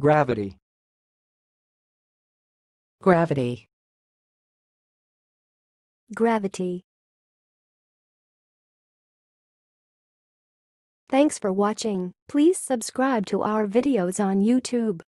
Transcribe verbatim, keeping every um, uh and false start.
Gravity. Gravity. Gravity. Thanks for watching. Please subscribe to our videos on YouTube.